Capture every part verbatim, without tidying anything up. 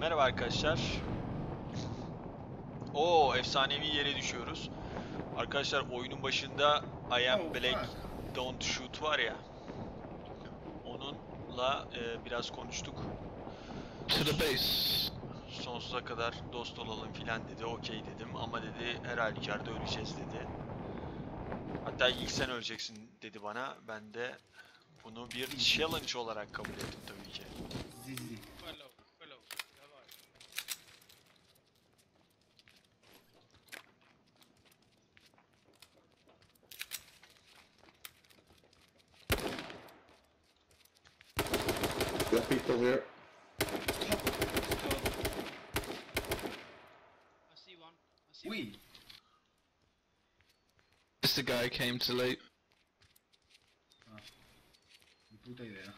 Merhaba arkadaşlar. Oo, efsanevi yere düşüyoruz. Arkadaşlar oyunun başında I am Oh Black fuck. Don't Shoot var ya. Onunla e, biraz konuştuk. To the base. Sonsuza kadar dost olalım filan dedi. Okey dedim ama dedi her halükarda öleceğiz dedi. Hatta ilk sen öleceksin dedi bana. Ben de bunu bir challenge olarak kabul ettim tabii ki. Zizi. Hello, hello, hello. There are people here. I see one. I see We. Just the guy came too late. Ni puta idea.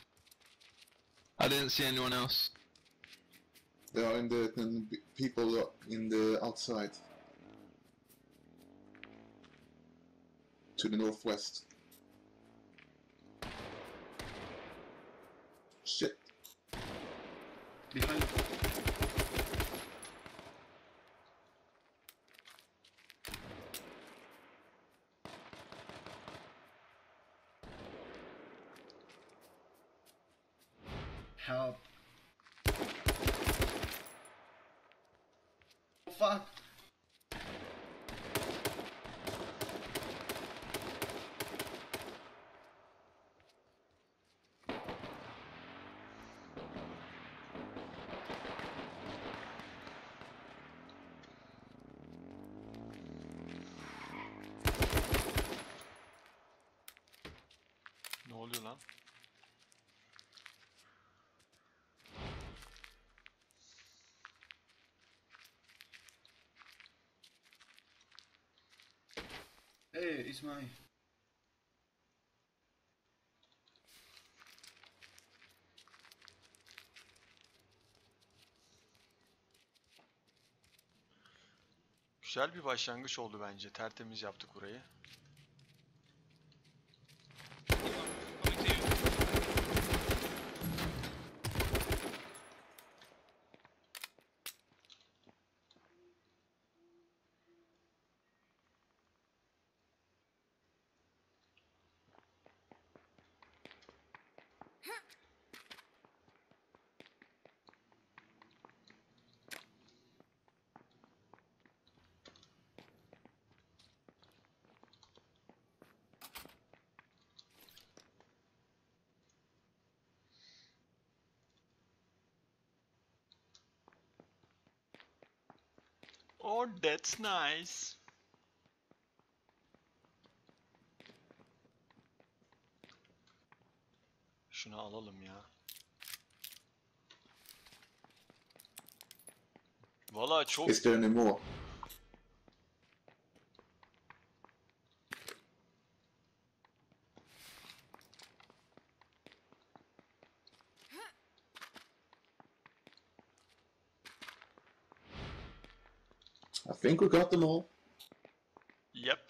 I didn't see anyone else. They are in the, the people in the outside. To the northwest. Shit. Behind. Help. Oh fuck. Ne oluyor lan? Hey, it's my. Güzel bir başlangıç oldu bence. Tertemiz yaptık burayı. one. Coming to you. Oh, that's nice. Şunu alalım ya. Valla çok Is there any more? I think we got them all. Yep.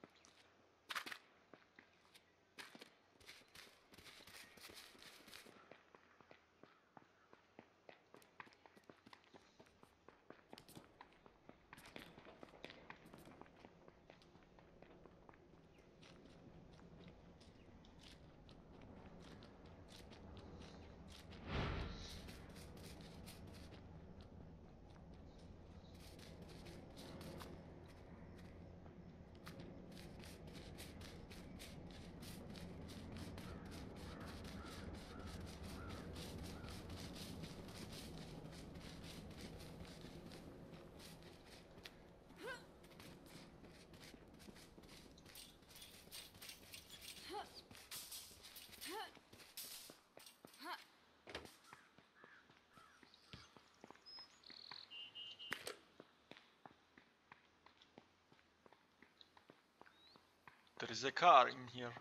There is a car in here.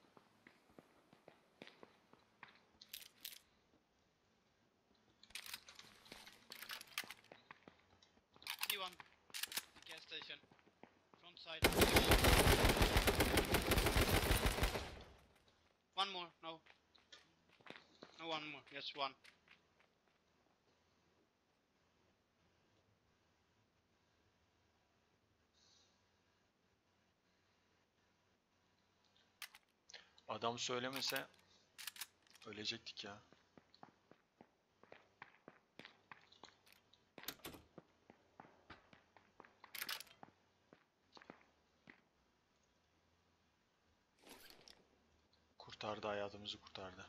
See one. Gas station. Front side. One more. No. No, one more. Yes, one. Adam söylemese ölecektik ya. Kurtardı, hayatımızı kurtardı.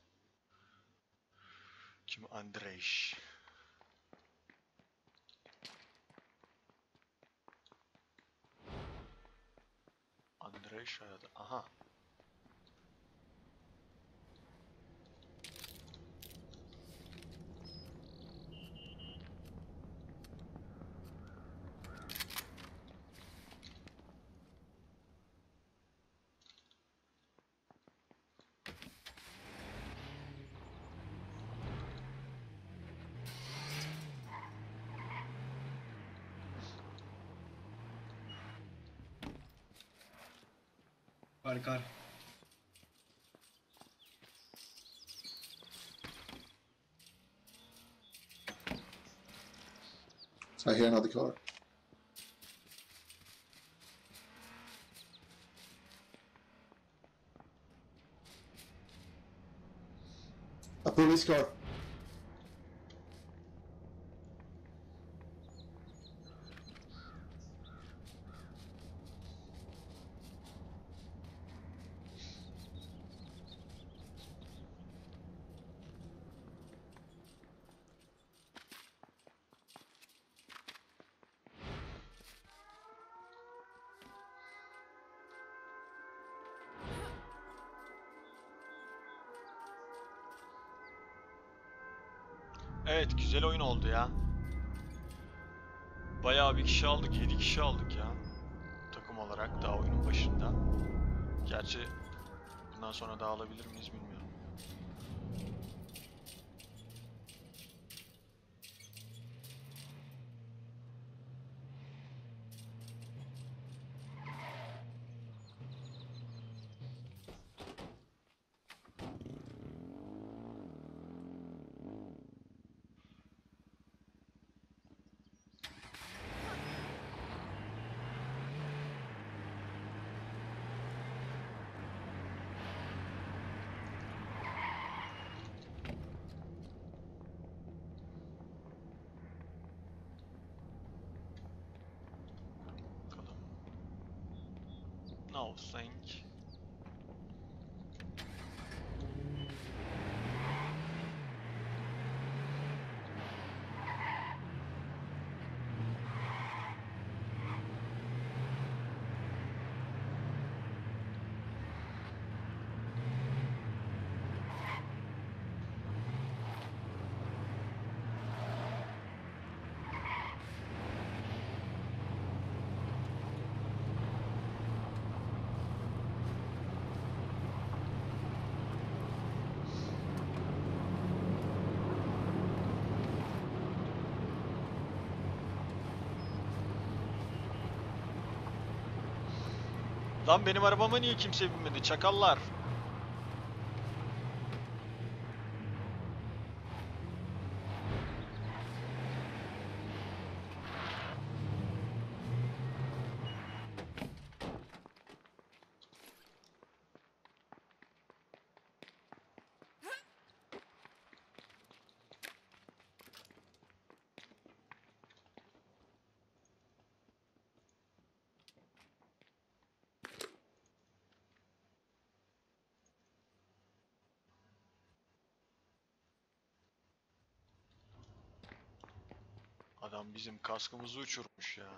Kim? Andrej. Andrej hayatı. Aha. Kar kar. I hear another car. A police car. Evet, güzel oyun oldu ya. Bayağı bir kişi aldık, yedi kişi aldık ya. Takım olarak daha oyunun başında. Gerçi bundan sonra daha alabilir miyiz bilmiyorum. Bakalım. No thank. Lan benim arabama niye kimse binmedi? Çakallar. Adam bizim kaskımızı uçurmuş ya.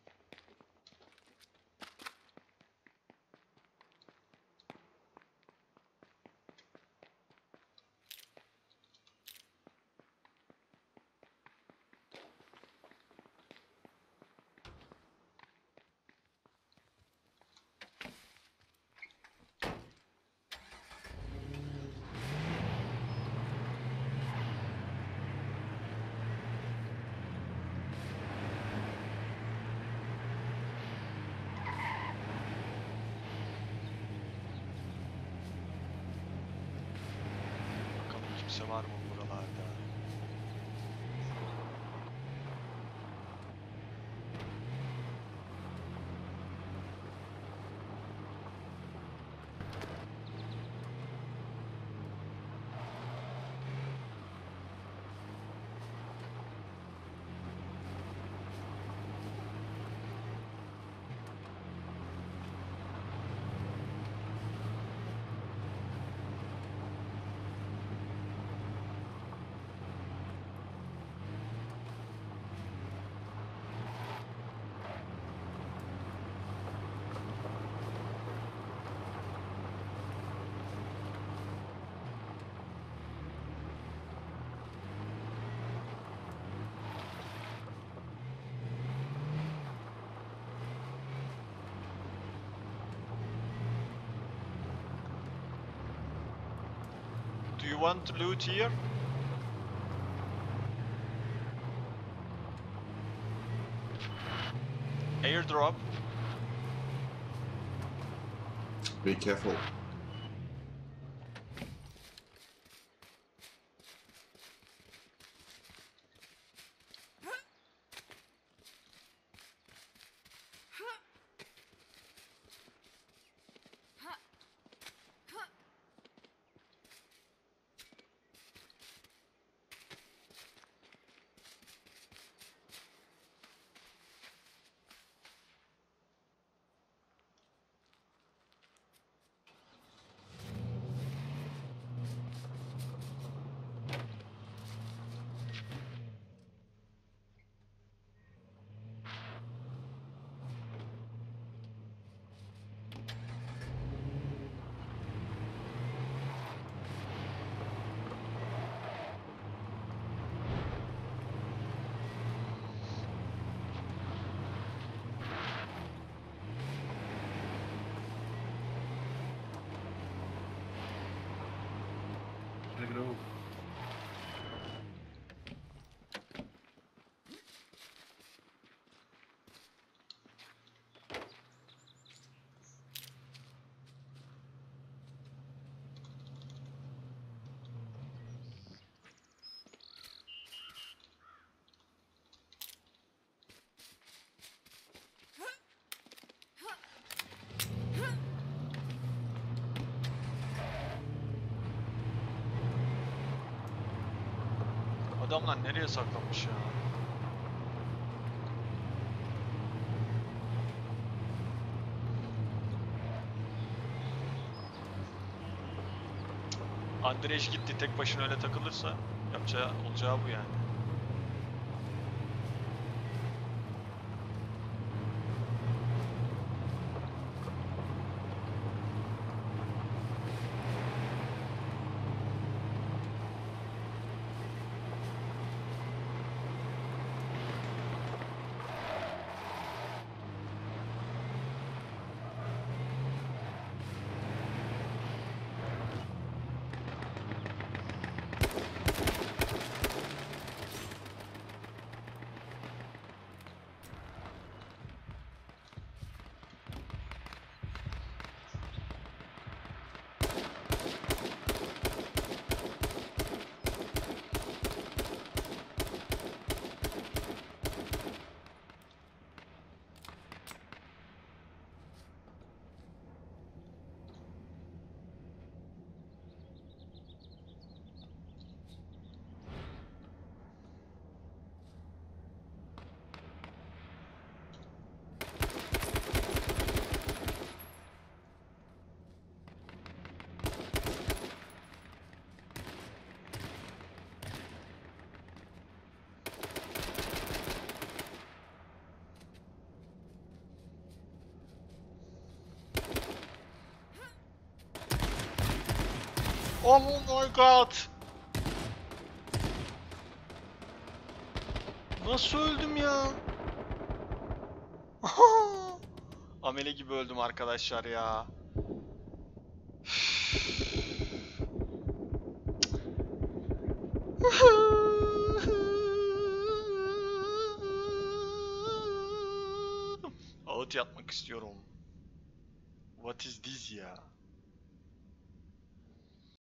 Bakalım kimse var mı buralarda? you want to loot here? Airdrop. Be careful. The grove. Adamlar nereye saklanmış ya? Andrej gitti, tek başına öyle takılırsa yapacağı olacağı bu yani. Oh my god! Nasıl öldüm ya? Amele gibi öldüm arkadaşlar ya. Ağıt yatmak istiyorum. What is this ya?